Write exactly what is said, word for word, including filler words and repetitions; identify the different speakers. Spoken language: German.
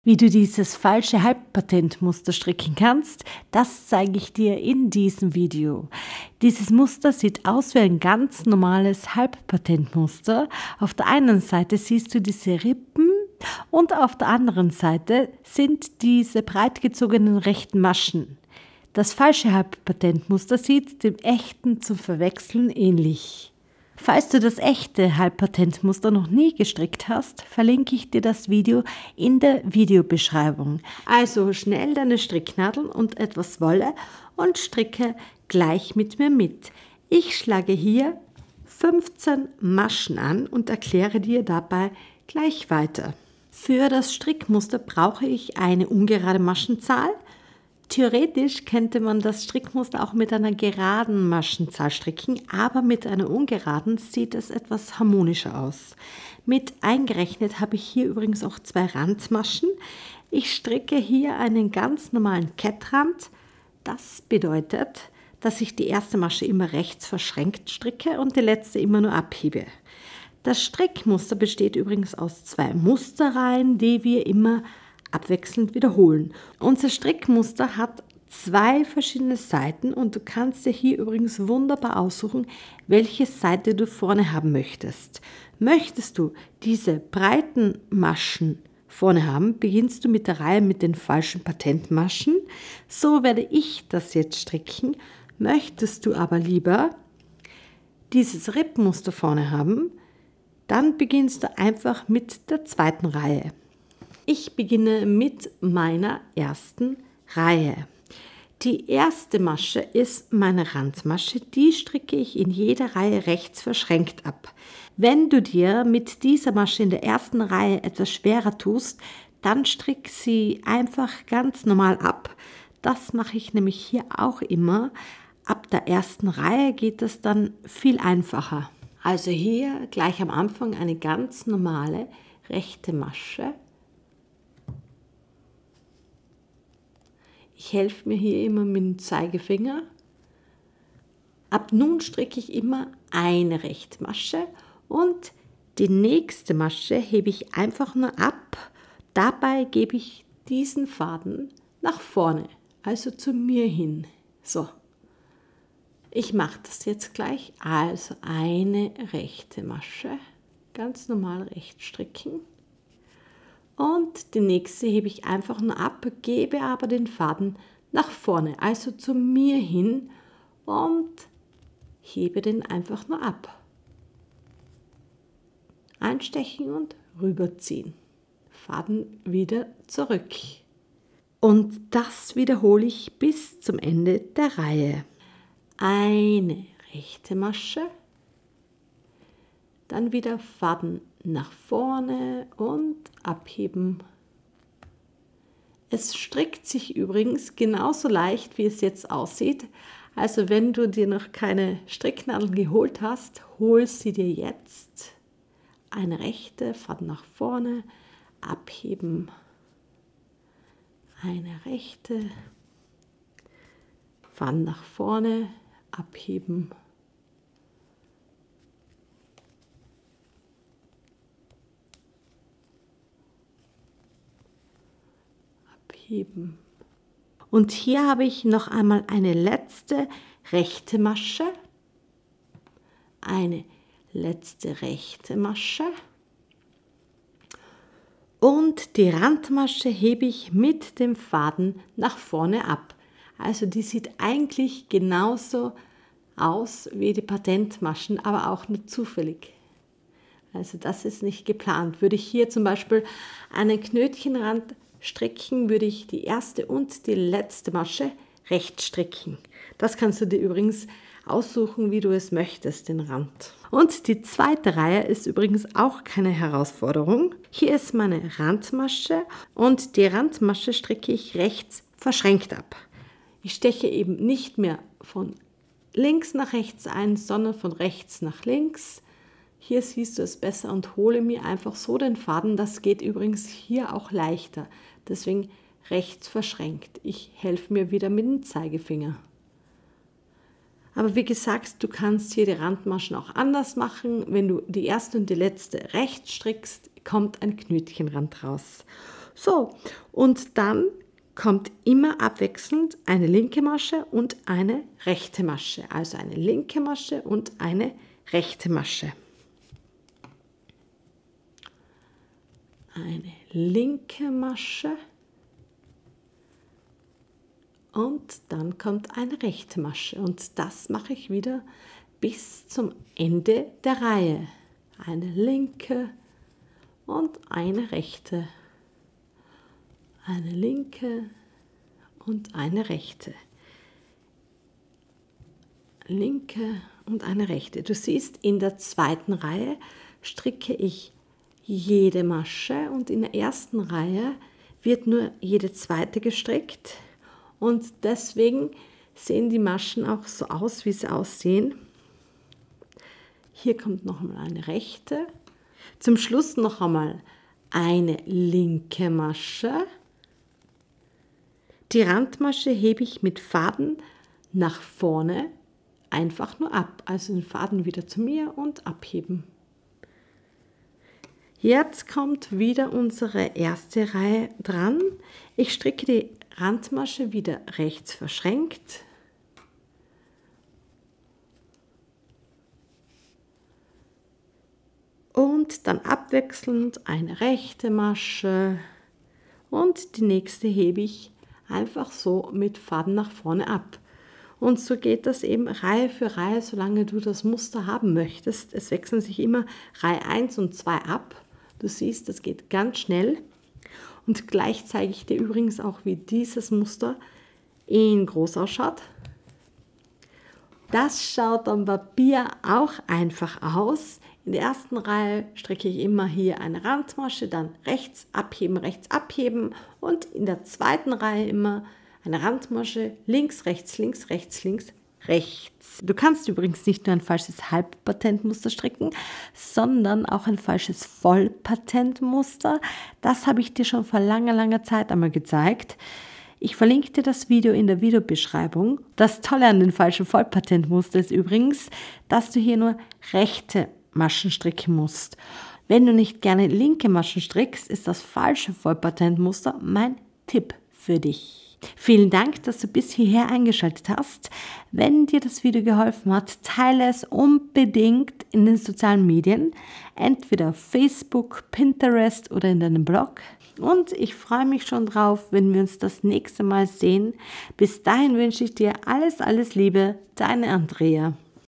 Speaker 1: Wie du dieses falsche Halbpatentmuster stricken kannst, das zeige ich dir in diesem Video. Dieses Muster sieht aus wie ein ganz normales Halbpatentmuster. Auf der einen Seite siehst du diese Rippen und auf der anderen Seite sind diese breit gezogenen rechten Maschen. Das falsche Halbpatentmuster sieht dem echten zum Verwechseln ähnlich. Falls du das echte Halbpatentmuster noch nie gestrickt hast, verlinke ich dir das Video in der Videobeschreibung. Also schnell deine Stricknadeln und etwas Wolle und stricke gleich mit mir mit. Ich schlage hier fünfzehn Maschen an und erkläre dir dabei gleich weiter. Für das Strickmuster brauche ich eine ungerade Maschenzahl. Theoretisch könnte man das Strickmuster auch mit einer geraden Maschenzahl stricken, aber mit einer ungeraden sieht es etwas harmonischer aus. Mit eingerechnet habe ich hier übrigens auch zwei Randmaschen. Ich stricke hier einen ganz normalen Kettrand. Das bedeutet, dass ich die erste Masche immer rechts verschränkt stricke und die letzte immer nur abhebe. Das Strickmuster besteht übrigens aus zwei Musterreihen, die wir immer abwechselnd wiederholen. Unser Strickmuster hat zwei verschiedene Seiten und du kannst dir hier übrigens wunderbar aussuchen, welche Seite du vorne haben möchtest. Möchtest du diese breiten Maschen vorne haben, beginnst du mit der Reihe mit den falschen Patentmaschen. So werde ich das jetzt stricken. Möchtest du aber lieber dieses Rippenmuster vorne haben, dann beginnst du einfach mit der zweiten Reihe. Ich beginne mit meiner ersten Reihe. Die erste Masche ist meine Randmasche, die stricke ich in jeder Reihe rechts verschränkt ab. Wenn du dir mit dieser Masche in der ersten Reihe etwas schwerer tust, dann strick sie einfach ganz normal ab. Das mache ich nämlich hier auch immer. Ab der ersten Reihe geht es dann viel einfacher. Also hier gleich am Anfang eine ganz normale rechte Masche. Ich helfe mir hier immer mit dem Zeigefinger. Ab nun stricke ich immer eine rechte Masche und die nächste Masche hebe ich einfach nur ab. Dabei gebe ich diesen Faden nach vorne, also zu mir hin. So, ich mache das jetzt gleich. Also eine rechte Masche, ganz normal recht stricken. Und die nächste hebe ich einfach nur ab, gebe aber den Faden nach vorne, also zu mir hin und hebe den einfach nur ab. Einstechen und rüberziehen. Faden wieder zurück. Und das wiederhole ich bis zum Ende der Reihe. Eine rechte Masche, dann wieder Faden nach vorne und abheben. Es strickt sich übrigens genauso leicht, wie es jetzt aussieht. Also wenn du dir noch keine Stricknadeln geholt hast, hol sie dir jetzt. Eine rechte, Faden nach vorne, abheben. Eine rechte, Faden nach vorne, abheben. Und hier habe ich noch einmal eine letzte rechte Masche, eine letzte rechte Masche und die Randmasche hebe ich mit dem Faden nach vorne ab. Also die sieht eigentlich genauso aus wie die Patentmaschen, aber auch nur zufällig. Also das ist nicht geplant. Würde ich hier zum Beispiel einen Knötchenrand stricken, würde ich die erste und die letzte Masche rechts stricken. Das kannst du dir übrigens aussuchen, wie du es möchtest, den Rand. Und die zweite Reihe ist übrigens auch keine Herausforderung. Hier ist meine Randmasche und die Randmasche stricke ich rechts verschränkt ab. Ich steche eben nicht mehr von links nach rechts ein, sondern von rechts nach links. Hier siehst du es besser und hole mir einfach so den Faden. Das geht übrigens hier auch leichter. Deswegen rechts verschränkt. Ich helfe mir wieder mit dem Zeigefinger. Aber wie gesagt, du kannst hier die Randmaschen auch anders machen. Wenn du die erste und die letzte rechts strickst, kommt ein Knötchenrand raus. So, und dann kommt immer abwechselnd eine linke Masche und eine rechte Masche. Also eine linke Masche und eine rechte Masche. Eine linke Masche und dann kommt eine rechte Masche. Und das mache ich wieder bis zum Ende der Reihe. Eine linke und eine rechte. Eine linke und eine rechte. Linke und eine rechte. Du siehst, in der zweiten Reihe stricke ich jede Masche und in der ersten Reihe wird nur jede zweite gestrickt und deswegen sehen die Maschen auch so aus, wie sie aussehen. Hier kommt noch einmal eine rechte. Zum Schluss noch einmal eine linke Masche. Die Randmasche hebe ich mit Faden nach vorne einfach nur ab. Also den Faden wieder zu mir und abheben. Jetzt kommt wieder unsere erste Reihe dran. Ich stricke die Randmasche wieder rechts verschränkt. Und dann abwechselnd eine rechte Masche und die nächste hebe ich einfach so mit Faden nach vorne ab. Und so geht das eben Reihe für Reihe, solange du das Muster haben möchtest. Es wechseln sich immer Reihe eins und zwei ab. Du siehst, das geht ganz schnell. Und gleich zeige ich dir übrigens auch, wie dieses Muster in groß ausschaut. Das schaut am Papier auch einfach aus. In der ersten Reihe stricke ich immer hier eine Randmasche, dann rechts abheben, rechts abheben und in der zweiten Reihe immer eine Randmasche, links, rechts, links, rechts, links, rechts. Du kannst übrigens nicht nur ein falsches Halbpatentmuster stricken, sondern auch ein falsches Vollpatentmuster. Das habe ich dir schon vor langer, langer Zeit einmal gezeigt. Ich verlinke dir das Video in der Videobeschreibung. Das Tolle an den falschen Vollpatentmuster ist übrigens, dass du hier nur rechte Maschen stricken musst. Wenn du nicht gerne linke Maschen strickst, ist das falsche Vollpatentmuster mein Tipp für dich. Vielen Dank, dass du bis hierher eingeschaltet hast. Wenn dir das Video geholfen hat, teile es unbedingt in den sozialen Medien, entweder auf Facebook, Pinterest oder in deinem Blog. Und ich freue mich schon drauf, wenn wir uns das nächste Mal sehen. Bis dahin wünsche ich dir alles, alles Liebe, deine Andrea.